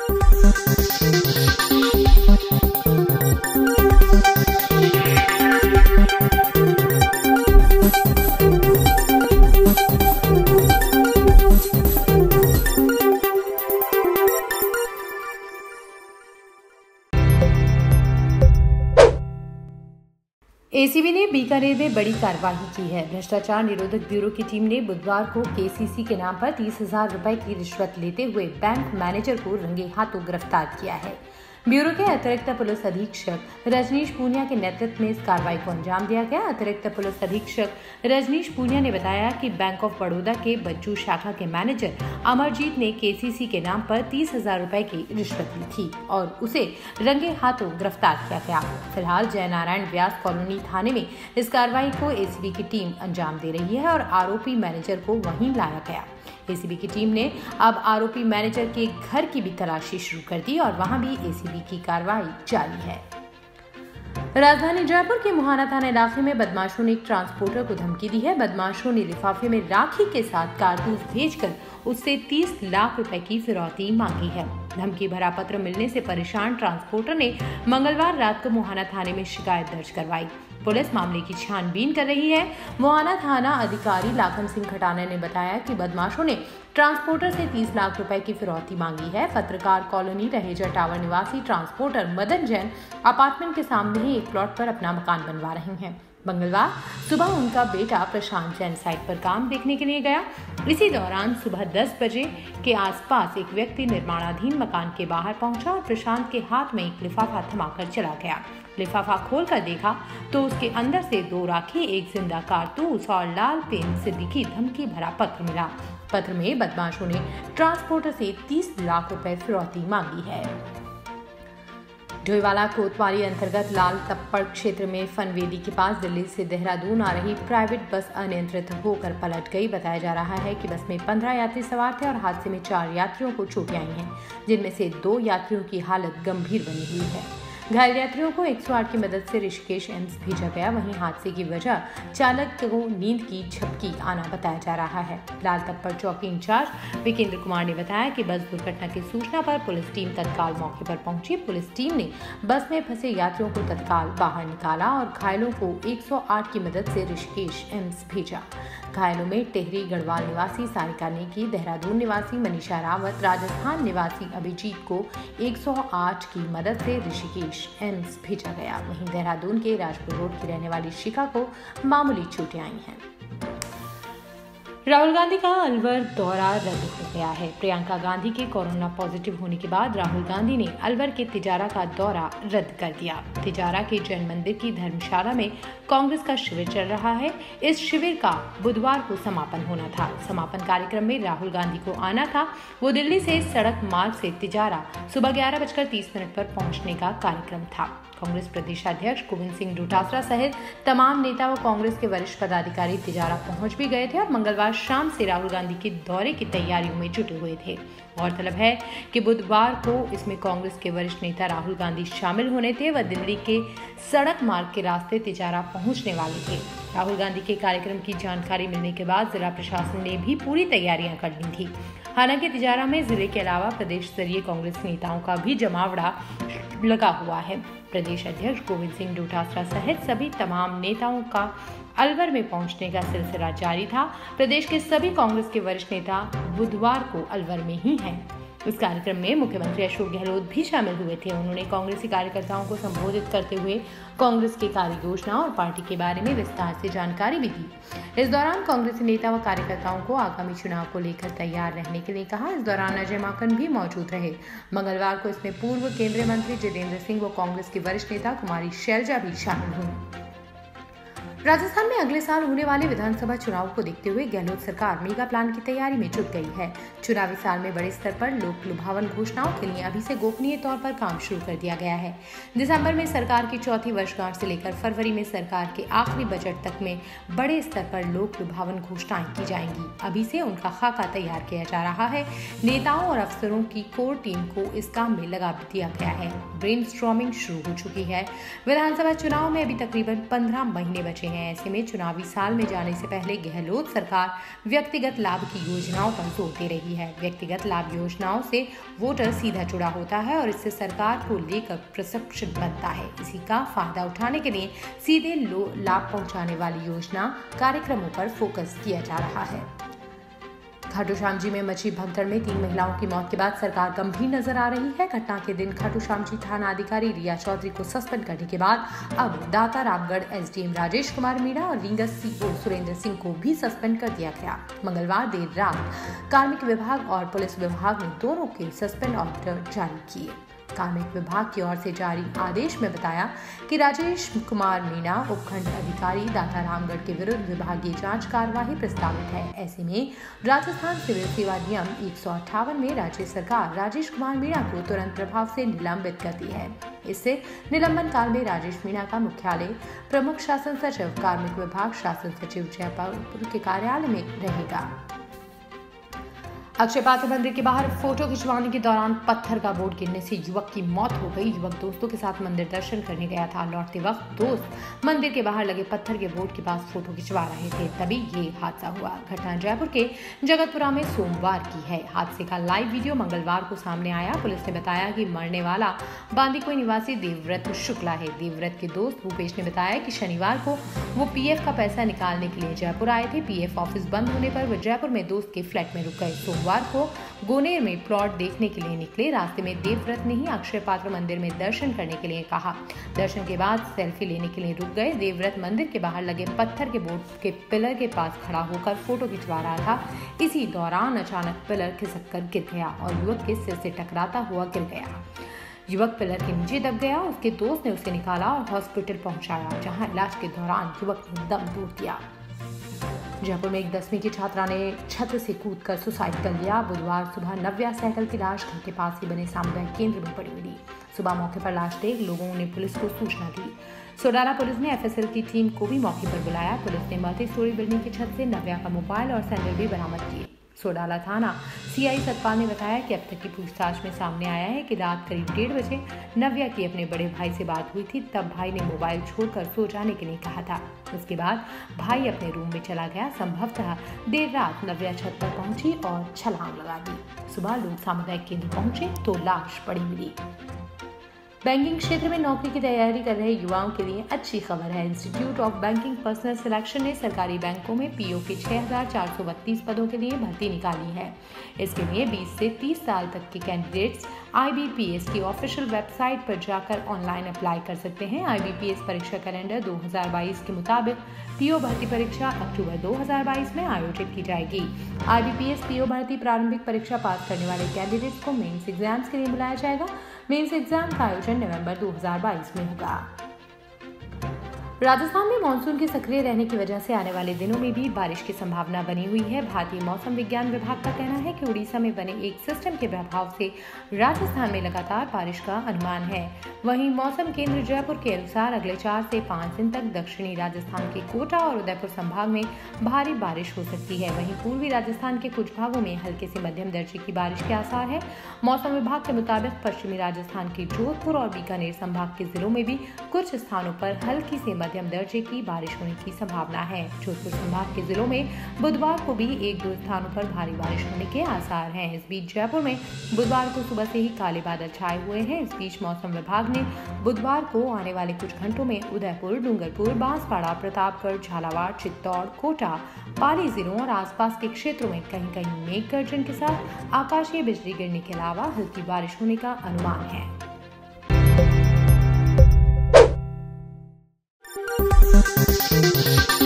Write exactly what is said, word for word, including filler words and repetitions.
ACB ने बीकानेर में बड़ी कार्रवाई की है। भ्रष्टाचार निरोधक ब्यूरो की टीम ने बुधवार को केसीसी के नाम पर तीस हजार रुपए की रिश्वत लेते हुए बैंक मैनेजर को रंगे हाथों गिरफ्तार किया है। ब्यूरो के अतिरिक्त पुलिस अधीक्षक रजनीश पूनिया के नेतृत्व में इस कार्रवाई को अंजाम दिया गया। अतिरिक्त पुलिस अधीक्षक रजनीश पूनिया ने बताया कि बैंक ऑफ बड़ौदा के बच्चू शाखा के मैनेजर अमरजीत ने केसीसी के नाम पर तीस हजार रुपए की रिश्वत ली थी और उसे रंगे हाथों गिरफ्तार किया गया। फिलहाल जयनारायण व्यास कॉलोनी थाने में इस कार्रवाई को एसीबी की टीम अंजाम दे रही है और आरोपी मैनेजर को वहीं लाया गया। एसीबी की टीम ने अब आरोपी मैनेजर के घर की भी तलाशी शुरू कर दी और वहां भी एसीबी की कार्रवाई जारी है। राजधानी जयपुर के मुहाना थाना इलाके में बदमाशों ने एक ट्रांसपोर्टर को धमकी दी है। बदमाशों ने लिफाफे में राखी के साथ कारतूस भेजकर उससे तीस लाख रुपए की फिरौती मांगी है। धमकी भरा पत्र मिलने से परेशान ट्रांसपोर्टर ने मंगलवार रात को मुहाना थाने में शिकायत दर्ज करवाई। पुलिस मामले की छानबीन कर रही है। मुहाना थाना अधिकारी लाखन सिंह खटाना ने बताया कि बदमाशों ने ट्रांसपोर्टर से तीस लाख रुपए की फिरौती मांगी है। पत्रकार कॉलोनी रहेजा टावर निवासी ट्रांसपोर्टर मदन जैन अपार्टमेंट के सामने ही एक प्लॉट पर अपना मकान बनवा रहे हैं। मंगलवार सुबह उनका बेटा प्रशांत जैन साइट पर काम देखने के लिए गया। इसी दौरान सुबह दस बजे के आसपास एक व्यक्ति निर्माणाधीन मकान के बाहर पहुंचा और प्रशांत के हाथ में एक लिफाफा थमाकर चला गया। लिफाफा खोलकर देखा तो उसके अंदर से दो राखी, एक जिंदा कारतूस और लाल पेन से लिखी धमकी भरा पत्र मिला। पत्र में बदमाशों ने ट्रांसपोर्टर से तीस लाख रुपए फिरौती मांगी है। डोईवाला कोतवाली अंतर्गत लाल तप्पड़ क्षेत्र में फनवेली के पास दिल्ली से देहरादून आ रही प्राइवेट बस अनियंत्रित होकर पलट गई। बताया जा रहा है कि बस में पंद्रह यात्री सवार थे और हादसे में चार यात्रियों को चोटें आई हैं, जिनमें से दो यात्रियों की हालत गंभीर बनी हुई है। घायल यात्रियों को एक सौ आठ की मदद से ऋषिकेश एम्स भेजा गया। वहीं हादसे की वजह चालक को नींद की झपकी आना बताया जा रहा है। लाल तप्पड़ चौकी इंचार्ज विकेंद्र कुमार ने बताया कि बस दुर्घटना की सूचना पर पुलिस टीम तत्काल मौके पर पहुंची। पुलिस टीम ने बस में फंसे यात्रियों को तत्काल बाहर निकाला और घायलों को एक सौ आठ की मदद से ऋषिकेश एम्स भेजा। घायलों में टेहरी गढ़वाल निवासी सारिका नेगी, देहरादून निवासी मनीषा रावत, राजस्थान निवासी अभिजीत को एक सौ आठ की मदद से ऋषिकेश एम्स भेजा गया। वहीं देहरादून के राजपुर रोड की रहने वाली शिखा को मामूली चोटें आई हैं। राहुल गांधी का अलवर दौरा रद्द हो गया है। प्रियंका गांधी के कोरोना पॉजिटिव होने के बाद राहुल गांधी ने अलवर के तिजारा का दौरा रद्द कर दिया। तिजारा के जैन मंदिर की धर्मशाला में कांग्रेस का शिविर चल रहा है। इस शिविर का बुधवार को समापन होना था। समापन कार्यक्रम में राहुल गांधी को आना था। वो दिल्ली से सड़क मार्ग से तिजारा सुबह ग्यारह बजकर तीस मिनट पर पहुंचने का कार्यक्रम था। कांग्रेस प्रदेशाध्यक्ष गोविंद सिंह डोटासरा सहित तमाम नेता व कांग्रेस के वरिष्ठ पदाधिकारी तिजारा पहुंच भी गए थे और मंगलवार शाम से राहुल गांधी के दौरे की तैयारियों में जुटे हुए थे। गौरतलब है कि बुधवार को इसमें कांग्रेस के वरिष्ठ नेता राहुल गांधी शामिल होने थे। वह दिल्ली के सड़क मार्ग के रास्ते तिजारा पहुंचने वाले थे। राहुल गांधी के कार्यक्रम की जानकारी मिलने के बाद जिला प्रशासन ने भी पूरी तैयारियां कर ली थी। हालांकि तिजारा में जिले के अलावा प्रदेश स्तरीय कांग्रेस नेताओं का भी जमावड़ा लगा हुआ है। प्रदेश अध्यक्ष गोविंद सिंह डोटासरा सहित सभी तमाम नेताओं का अलवर में पहुंचने का सिलसिला जारी था। प्रदेश के सभी कांग्रेस के वरिष्ठ नेता बुधवार को अलवर में ही हैं। इस कार्यक्रम में मुख्यमंत्री अशोक गहलोत भी शामिल हुए थे। उन्होंने कांग्रेसी कार्यकर्ताओं को संबोधित करते हुए कांग्रेस की कार्य योजना और पार्टी के बारे में विस्तार से जानकारी भी दी। इस दौरान कांग्रेसी नेता व कार्यकर्ताओं को आगामी चुनाव को लेकर तैयार रहने के लिए कहा। इस दौरान अजय माकन भी मौजूद रहे। मंगलवार को इसमें पूर्व केंद्रीय मंत्री जितेंद्र सिंह व कांग्रेस की वरिष्ठ नेता कुमारी शैलजा भी शामिल हुई। राजस्थान में अगले साल होने वाले विधानसभा चुनाव को देखते हुए गहलोत सरकार मेगा प्लान की तैयारी में जुट गई है। चुनावी साल में बड़े स्तर पर लोक लुभावन घोषणाओं के लिए अभी से गोपनीय तौर पर काम शुरू कर दिया गया है। दिसंबर में सरकार की चौथी वर्षगांठ से लेकर फरवरी में सरकार के आखिरी बजट तक में बड़े स्तर पर लोक लुभावन घोषणाएं की जाएंगी। अभी से उनका खाका तैयार किया जा रहा है। नेताओं और अफसरों की कोर टीम को इस काम में लगा दिया गया है। ब्रेनस्टॉर्मिंग शुरू हो चुकी है। विधानसभा चुनाव में अभी तकरीबन पंद्रह महीने बचे हैं। ऐसे में चुनावी साल में जाने से पहले गहलोत सरकार व्यक्तिगत लाभ की योजनाओं पर जोर दे रही है। व्यक्तिगत लाभ योजनाओं से वोटर सीधा जुड़ा होता है और इससे सरकार को लेकर प्रशिक्षित बनता है। इसी का फायदा उठाने के लिए सीधे लाभ पहुंचाने वाली योजना कार्यक्रमों पर फोकस किया जा रहा है। खाटू श्याम जी में मची भगदड़ में तीन महिलाओं की मौत के बाद सरकार गंभीर नजर आ रही है। घटना के दिन खाटू श्याम जी थाना अधिकारी रिया चौधरी को सस्पेंड करने के बाद अब दाता रामगढ़ एसडीएम राजेश कुमार मीणा और रींगस सीओ सुरेंद्र सिंह को भी सस्पेंड कर दिया गया। मंगलवार देर रात कार्मिक विभाग और पुलिस विभाग ने दोनों के सस्पेंड ऑर्डर जारी किए। कार्मिक विभाग की ओर से जारी आदेश में बताया कि राजेश कुमार मीणा उपखंड अधिकारी दाता रामगढ़ के विरुद्ध विभागीय जांच कार्यवाही प्रस्तावित है। ऐसे में राजस्थान सिविल सेवा नियम एक सौ अट्ठावन में राज्य सरकार राजेश कुमार मीणा को तुरंत प्रभाव से निलंबित करती है। इससे निलंबन काल में राजेश मीणा का मुख्यालय प्रमुख शासन सचिव कार्मिक विभाग शासन सचिव जयपुर के कार्यालय में रहेगा। अक्षय पात्र मंदिर के बाहर फोटो खिंचवाने के दौरान पत्थर का बोर्ड गिरने से युवक की मौत हो गई। युवक दोस्तों के साथ मंदिर दर्शन करने गया था। लौटते वक्त दोस्त मंदिर के बाहर लगे पत्थर के बोर्ड के पास फोटो खिंचवा रहे थे, तभी ये हादसा हुआ। घटना जयपुर के जगतपुरा में सोमवार की है। हादसे का लाइव वीडियो मंगलवार को सामने आया। पुलिस ने बताया कि मरने वाला बांदीकुई निवासी देवव्रत शुक्ला है। देवव्रत के दोस्त भूपेश ने बताया कि शनिवार को वो पीएफ का पैसा निकालने के लिए जयपुर आए थे। पीएफ ऑफिस बंद होने पर वो जयपुर में दोस्त के फ्लैट में रुक गए। सोमवार को गोनेर में प्लॉट देखने के लिए निकले। रास्ते में देवव्रत ने ही अक्षय पात्र मंदिर में दर्शन करने के लिए कहा। दर्शन के बाद सेल्फी लेने के लिए रुक गए। देवव्रत मंदिर के बाहर लगे पत्थर के बोर्ड के पिलर के पास खड़ा होकर फोटो खिंचवा रहा था। इसी दौरान अचानक पिलर खिसक कर गिर गया और युवक के सिर से टकराता हुआ गिर गया। युवक पिलर के नीचे दब गया। उसके दोस्त ने उसे निकाला और हॉस्पिटल पहुंचाया, जहां इलाज के दौरान युवक ने दम तोड़ दिया। जयपुर में एक दसवीं की छात्रा ने छत से कूदकर सुसाइड कर लिया। बुधवार सुबह नव्या सहगल की लाश घर के पास ही बने सामुदायिक केंद्र में पड़ी मिली। सुबह मौके पर लाश देख लोगों ने पुलिस को सूचना दी। सोडाला पुलिस ने एफएसएल की टीम को भी मौके पर बुलाया। पुलिस ने मल्टी स्टोरी बिल्डिंग की छत से नव्या का मोबाइल और सैंडल भी बरामद किए। सोडाला थाना सीआई सतपाल ने बताया कि अब तक की पूछताछ में सामने आया है कि रात करीब डेढ़ बजे नव्या की अपने बड़े भाई से बात हुई थी। तब भाई ने मोबाइल छोड़कर सो जाने के लिए कहा था। उसके बाद भाई अपने रूम में चला गया। संभवतः देर रात नव्या छत पर पहुंची और छलांग लगा दी। सुबह लोग सामुदायिक केंद्र पहुंचे तो लाश पड़ी मिली। बैंकिंग क्षेत्र में नौकरी की तैयारी कर रहे युवाओं के लिए अच्छी खबर है। Institute of banking personnel selection ने सरकारी बैंकों में पीओ के छह हज़ार चार सौ बत्तीस पदों के लिए भर्ती निकाली है। इसके लिए बीस से तीस साल तक के कैंडिडेट्स आईबीपीएस की ऑफिशियल वेबसाइट पर जाकर ऑनलाइन अप्लाई कर सकते हैं। आईबीपीएस परीक्षा कैलेंडर दो हज़ार बाईस के मुताबिक पीओ भर्ती परीक्षा अक्टूबर दो हज़ार बाईस में आयोजित की जाएगी। आईबीपीएस पीओ भर्ती प्रारंभिक परीक्षा पास करने वाले कैंडिडेट्स को मेंस एग्जाम्स के लिए बुलाया जाएगा। मेंस एग्जाम का आयोजन नवंबर दो हज़ार बाईस में होगा। राजस्थान में मानसून के सक्रिय रहने की वजह से आने वाले दिनों में भी बारिश की संभावना बनी हुई है। भारतीय मौसम विज्ञान विभाग का कहना है कि उड़ीसा में बने एक सिस्टम के प्रभाव से राजस्थान में लगातार बारिश का अनुमान है। वहीं मौसम केंद्र जयपुर के अनुसार अगले चार से पाँच दिन तक दक्षिणी राजस्थान के कोटा और उदयपुर संभाग में भारी बारिश हो सकती है। वहीं पूर्वी राजस्थान के कुछ भागों में हल्के से मध्यम दर्जे की बारिश के आसार है। मौसम विभाग के मुताबिक पश्चिमी राजस्थान के जोधपुर और बीकानेर संभाग के जिलों में भी कुछ स्थानों पर हल्की से मध्यम दर्जे की बारिश होने की संभावना है। जोधपुर संभाग के जिलों में बुधवार को भी एक दो स्थानों पर भारी बारिश होने के आसार हैं। इस बीच जयपुर में बुधवार को सुबह से ही काले बादल छाए हुए हैं। इस बीच मौसम विभाग ने बुधवार को आने वाले कुछ घंटों में उदयपुर, डूंगरपुर, बांसवाड़ा, प्रतापगढ़, झालावाड़, चित्तौड़, कोटा, पाली जिलों और आसपास के क्षेत्रों में कहीं कहीं मेघ गर्जन के साथ आकाशीय बिजली गिरने के अलावा हल्की बारिश होने का अनुमान है। Thank you.